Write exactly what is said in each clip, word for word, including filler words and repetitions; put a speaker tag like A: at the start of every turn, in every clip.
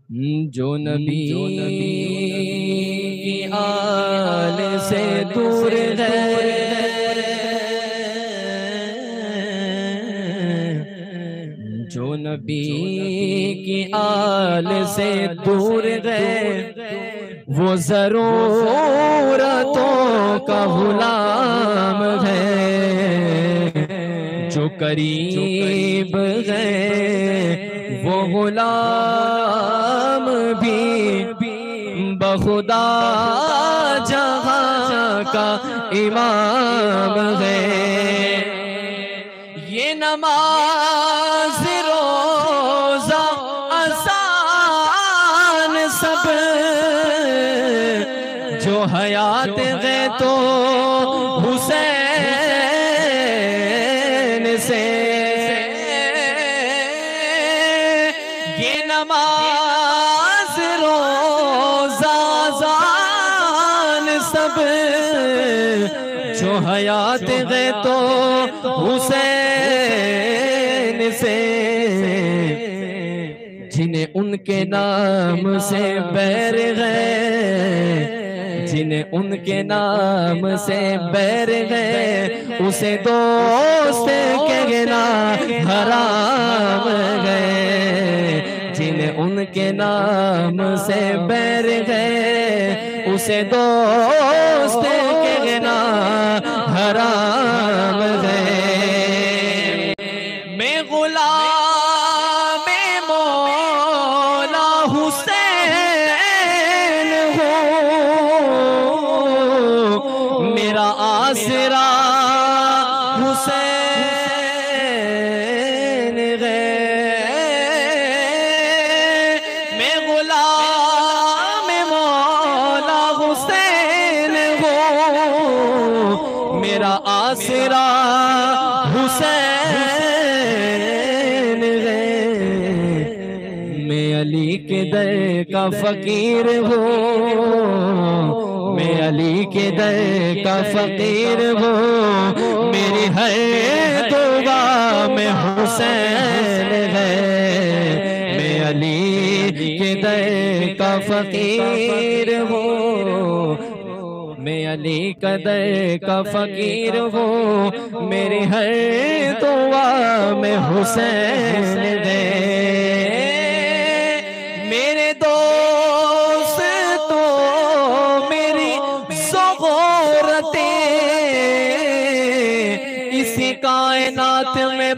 A: जो नबी की आल से दूर है, जो नबी की आल से दूर गए, वो ज़रूरतों का गुलाम है। जो करीब गए वो गुलाम भी बखुदा जहां का इमाम है। ये नमाज रोजा आसान सब, जो हयात गए तो हुसैन से। ये नमाज रोजा आसान सब, जो हयात गए तो हुसैन से। जिन्हें उनके नाम से बैर है, जिन्हें उनके नाम से बैर है, उसे दोस्त कहना हराम है। जिन्हें उनके नाम से बैर है, उसे दोस्त कहना हराम है। मैं गुलाम मौला हुसैन हूँ, मेरा आसरा हुसैन है। मैं गुलाम मौला हुसैन हूँ, मेरा आसरा हुसैन है। मैं अली के दर का फकीर हूँ, मैं अली के दर का फकीर हूँ। मेरी हर दुआ में हुसैन है। मैं अली के दर का फकीर हूँ, मैं अली का दर का फकीर हूँ। मेरी हर दुआ में हुसैन है। मेरे दोस्त तो मेरी ज़रूरतें इसी कायनात में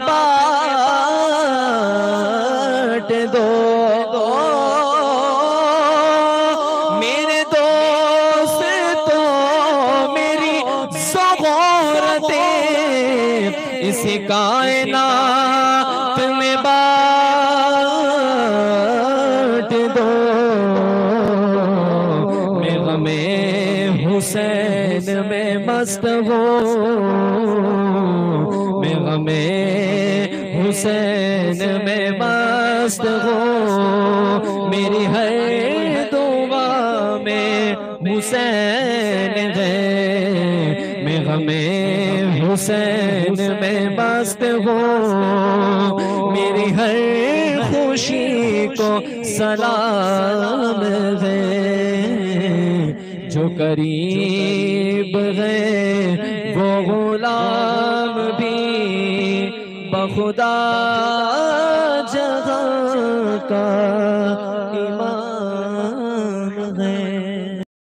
A: बांट दो। मेरे दोस्त तो मेरी ज़रूरतें इसी कायनात में बांट दो। मैं गमे हुसैन में मस्त हूँ, मैं गमे हुसैन में मस्त हूँ। मेरी हर दुआ में हुसैन है। मैं गमे हुसैन में मस्त हूँ, मेरी हर खुशी को सलाम है। जो करीब है वो गुलाम भी बखुदा जहां का इमाम है।